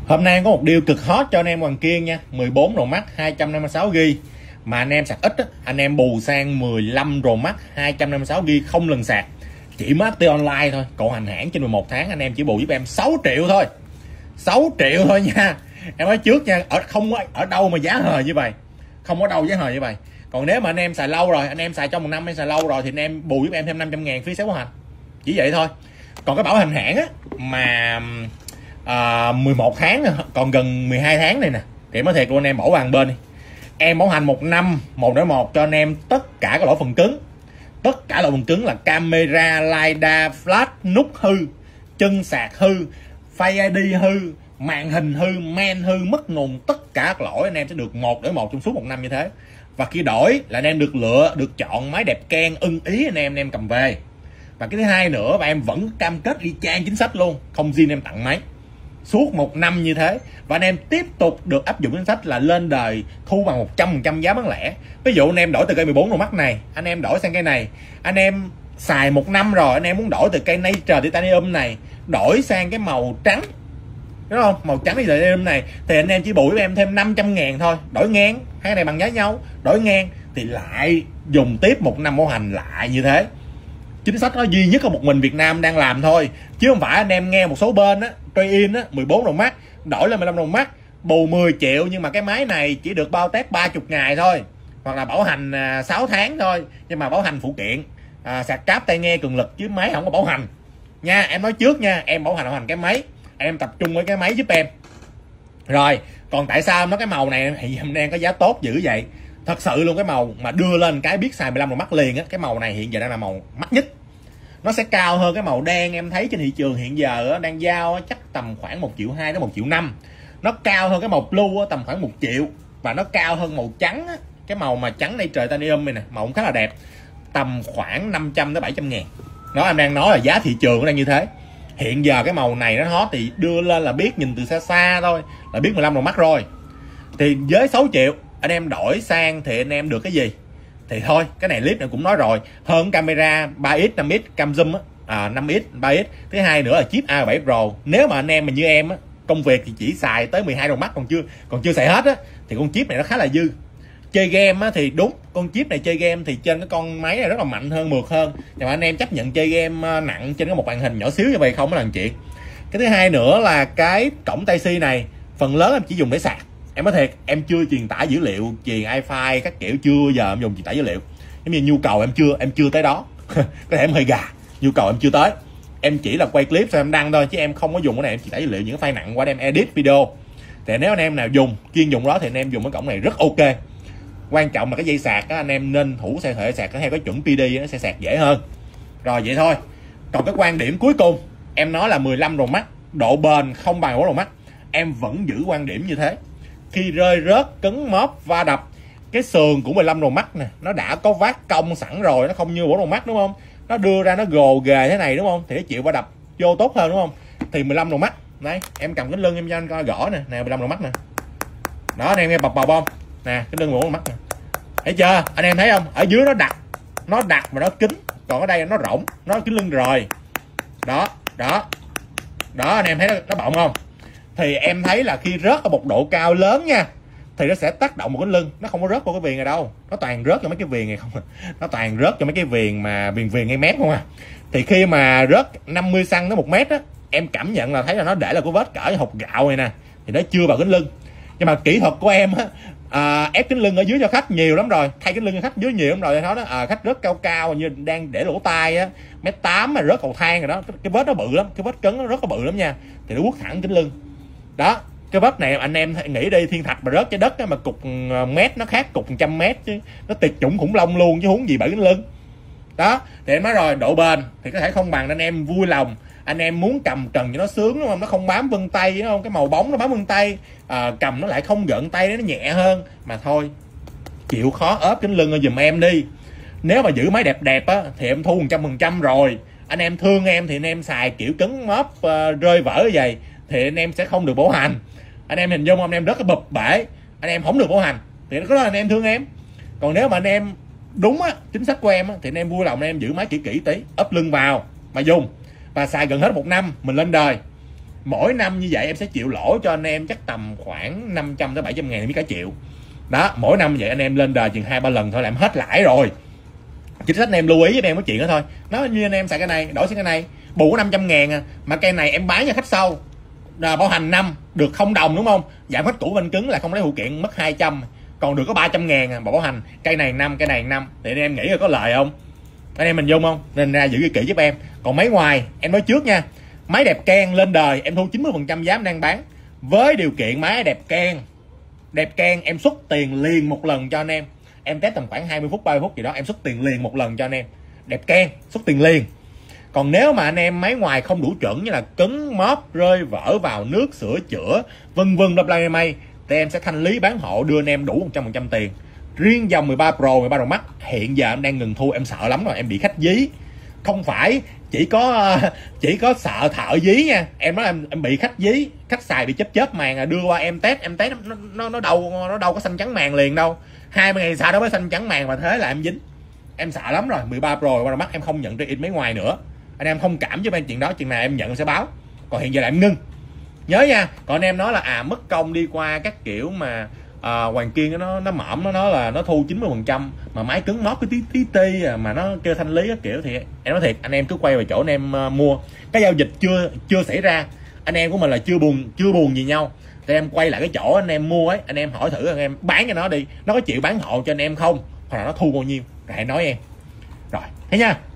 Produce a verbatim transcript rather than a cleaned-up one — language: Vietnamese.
Hôm nay có một deal cực hot cho anh em Hoàng Kiên nha, mười bốn Pro Max hai trăm năm mươi sáu gi ga bai mà anh em sạc ít á, anh em bù sang mười lăm Pro Max hai trăm năm mươi sáu gi ga bai không lần sạc, chỉ mới ép tê online thôi, cổ hành hãng trên mười một tháng anh em chỉ bù giúp em sáu triệu thôi. sáu triệu thôi nha. Em nói trước nha, ở không có ở đâu mà giá hời như vậy. Không có đâu giá hời như vậy. Còn nếu mà anh em xài lâu rồi, anh em xài trong một năm, anh xài lâu rồi thì anh em bù giúp em thêm năm trăm ngàn phí xéo bảo hành. Chỉ vậy thôi. Còn cái bảo hành hãng á mà à, mười một tháng còn gần mười hai tháng này nè, thì mới thiệt luôn anh em, bỏ qua bên đi. Em bảo hành một năm một đổi một cho anh em tất cả các lỗi phần cứng. Tất cả lỗi phần cứng là camera, lidar, flash, nút hư, chân sạc hư, Face i đê hư, màn hình hư, men hư, mất nguồn, tất cả các lỗi anh em sẽ được một đổi một trong suốt một năm như thế. Và khi đổi là anh em được lựa, được chọn máy đẹp keng ưng ý anh em anh em cầm về. Và cái thứ hai nữa, và em vẫn cam kết y chang chính sách luôn, không zin em tặng máy suốt một năm như thế. Và anh em tiếp tục được áp dụng chính sách là lên đời thu bằng một trăm phần trăm giá bán lẻ. Ví dụ anh em đổi từ cây mười bốn Pro Max này, anh em đổi sang cây này, anh em xài một năm rồi, anh em muốn đổi từ cây Nature Titanium này đổi sang cái màu trắng, đúng không, màu trắng Nature Titanium này, thì anh em chỉ bù với em thêm năm trăm ngàn thôi, đổi ngang, hai cái này bằng giá nhau, đổi ngang thì lại dùng tiếp một năm bảo hành lại như thế. Chính sách nó duy nhất có một mình Việt Nam đang làm thôi, chứ không phải anh em nghe một số bên á, trade-in á, mười bốn Pro Max đổi lên mười lăm Pro Max bù mười triệu, nhưng mà cái máy này chỉ được bao test ba mươi ngày thôi, hoặc là bảo hành à, sáu tháng thôi, nhưng mà bảo hành phụ kiện à, sạc cáp tai nghe cường lực, chứ máy không có bảo hành nha. Em nói trước nha, em bảo hành bảo hành cái máy, em tập trung với cái máy giúp em. Rồi còn tại sao nó cái màu này hiện giờ đang có giá tốt dữ vậy? Thật sự luôn, cái màu mà đưa lên cái biết xài mười lăm Pro Max liền á, cái màu này hiện giờ đang là màu mắc nhất. Nó sẽ cao hơn cái màu đen em thấy trên thị trường hiện giờ đang giao chắc tầm khoảng một triệu hai đến một triệu năm. Nó cao hơn cái màu blue tầm khoảng một triệu, và nó cao hơn màu trắng, cái màu mà trắng này trời titanium này nè, màu cũng khá là đẹp, tầm khoảng năm trăm đến bảy trăm ngàn. Đó, em đang nói là giá thị trường nó đang như thế. Hiện giờ cái màu này nó hot thì đưa lên là biết, nhìn từ xa xa thôi là biết mười lăm Pro Max rồi. Thì với sáu triệu anh em đổi sang thì anh em được cái gì? Thì thôi, cái này clip này cũng nói rồi, hơn camera ba x năm x cam zoom á, à, năm x ba x. Thứ hai nữa là chip A bảy Pro. Nếu mà anh em mà như em á, công việc thì chỉ xài tới mười hai Pro Max, còn chưa còn chưa xài hết á, thì con chip này nó khá là dư. Chơi game á, thì đúng, con chip này chơi game thì trên cái con máy này rất là mạnh hơn, mượt hơn, nhưng mà anh em chấp nhận chơi game nặng trên cái một màn hình nhỏ xíu như vậy không có làm chuyện. Cái thứ hai nữa là cái cổng Type C này phần lớn em chỉ dùng để sạc. Em nói thiệt, em chưa truyền tải dữ liệu, truyền wifi các kiểu, chưa giờ em dùng truyền tải dữ liệu. Giống như nhu cầu em chưa em chưa tới đó. Có thể em hơi gà, nhu cầu em chưa tới. Em chỉ là quay clip rồi em đăng thôi, chứ em không có dùng cái này em truyền tải dữ liệu, những cái file nặng qua đem edit video. Thì nếu anh em nào dùng chuyên dùng đó thì anh em dùng cái cổng này rất ok. Quan trọng là cái dây sạc á, anh em nên thủ xe thể sạc theo cái chuẩn pê đê, nó sẽ sạc dễ hơn. Rồi vậy thôi. Còn cái quan điểm cuối cùng, em nói là mười lăm Pro Max độ bền không bằng mười bốn Pro Max, em vẫn giữ quan điểm như thế. Khi rơi rớt, cứng móp, va đập, cái sườn của mười lăm Pro Max nè, nó đã có vát cong sẵn rồi, nó không như mười bốn Pro Max đúng không? Nó đưa ra nó gồ ghề thế này đúng không? Thì nó chịu va đập vô tốt hơn đúng không? Thì mười lăm Pro Max, đấy, em cầm cái lưng em cho anh coi gõ nè, nè mười lăm Pro Max nè. Đó, anh em nghe bập bập không? Nè, cái lưng mười bốn Pro Max nè. Thấy chưa? Anh em thấy không? Ở dưới nó đặc, nó đặc mà nó kín, còn ở đây nó rỗng, nó kín lưng rồi. Đó, đó. Đó, anh em thấy nó, nó bọng không? Thì em thấy là khi rớt ở một độ cao lớn nha, thì nó sẽ tác động một cái lưng, nó không có rớt vào cái viền này đâu, nó toàn rớt cho mấy cái viền này không à. Nó toàn rớt cho mấy cái viền mà viền viền ngay mép không à. Thì khi mà rớt năm mươi xăng tới một mét á, em cảm nhận là thấy là nó để là cái vết cỡ hột gạo này nè, thì nó chưa vào kính lưng. Nhưng mà kỹ thuật của em á, à, ép kính lưng ở dưới cho khách nhiều lắm rồi, thay kính lưng cho khách dưới nhiều lắm rồi. Nó đó, à, khách rớt cao cao như đang để lỗ tai á, mét tám mà rớt cầu thang rồi đó, cái, cái vết nó bự lắm, cái vết cứng nó rất là bự lắm nha, thì nó quất thẳng kính lưng. Đó, cái vết này anh em nghĩ đi, thiên thạch mà rớt trái đất á, mà cục mét nó khác cục trăm mét chứ, nó tuyệt chủng khủng long luôn chứ huống gì bởi kính lưng. Đó, thì em nói rồi, độ bền thì có thể không bằng, anh em vui lòng, anh em muốn cầm trần cho nó sướng đúng không, nó không bám vân tay đúng không, cái màu bóng nó bám vân tay, à, cầm nó lại không gợn tay, nó nhẹ hơn. Mà thôi, chịu khó ốp kính lưng giùm em đi. Nếu mà giữ máy đẹp đẹp á thì em thu một trăm phần trăm rồi. Anh em thương em thì anh em xài kiểu cứng móp uh, rơi vỡ như vậy thì anh em sẽ không được bảo hành. Anh em hình dung không, anh em rất là bập bể, anh em không được bảo hành thì có đó anh em thương em. Còn nếu mà anh em đúng á, chính sách của em á, thì anh em vui lòng anh em giữ máy kỹ kỹ tí, ấp lưng vào mà dùng và xài gần hết một năm mình lên đời. mỗi năm như vậy em sẽ chịu lỗ cho anh em chắc tầm khoảng năm trăm tới bảy trăm ngàn biết cả triệu đó. Mỗi năm vậy anh em lên đời chừng hai ba lần thôi là em hết lãi rồi. Chính sách anh em lưu ý với em cái chuyện đó thôi. Nó như anh em xài cái này đổi sang cái này bù có năm trăm ngàn à, mà cây này em bán cho khách sau là bảo hành năm được không đồng đúng không, giảm hết cũ bên cứng là không lấy phụ kiện mất hai trăm, còn được có ba trăm ngàn à, bảo hành cây này năm cây này năm thì anh em nghĩ là có lời không, anh em mình dung không, nên ra giữ cái kỹ giúp em. Còn máy ngoài em nói trước nha, máy đẹp Ken lên đời em thu chín mươi phần trăm giá em đang bán, với điều kiện máy đẹp Ken đẹp Ken em xuất tiền liền một lần cho anh em. Em test tầm khoảng hai mươi phút ba mươi phút gì đó em xuất tiền liền một lần cho anh em, đẹp Ken xuất tiền liền. Còn nếu mà anh em máy ngoài không đủ chuẩn như là cứng móp rơi vỡ vào nước sửa chữa vân vân đập lai may thì em sẽ thanh lý bán hộ đưa anh em đủ một trăm phần trăm tiền. Riêng dòng mười ba Pro mười ba Pro Max hiện giờ em đang ngừng thu, em sợ lắm rồi, em bị khách dí. Không phải chỉ có chỉ có sợ thợ dí nha, em nói em, em bị khách dí, khách xài bị chớp chớp màn à, đưa qua em test em test nó nó, nó đâu nó đâu có xanh trắng màn liền đâu, hai mươi ngày sau đó mới xanh trắng màn, mà thế là em dính, em sợ lắm rồi. Mười ba Pro mười ba Pro Max em không nhận trade in máy ngoài nữa, anh em thông cảm với bên chuyện đó, chuyện này em nhận em sẽ báo, còn hiện giờ là em ngưng, nhớ nha. Còn anh em nói là à mất công đi qua các kiểu mà à, Hoàng Kiên nó nó mỏm, nó nói là nó thu chín mươi phần trăm mà máy cứng móp cái tí tí ti à, mà nó kêu thanh lý các kiểu, thì em nói thiệt anh em cứ quay về chỗ anh em uh, mua, cái giao dịch chưa chưa xảy ra, anh em của mình là chưa buồn chưa buồn gì nhau thì em quay lại cái chỗ anh em mua ấy, anh em hỏi thử anh em bán cho nó đi, nó có chịu bán hộ cho anh em không, hoặc là nó thu bao nhiêu rồi hãy nói em rồi, thấy nha.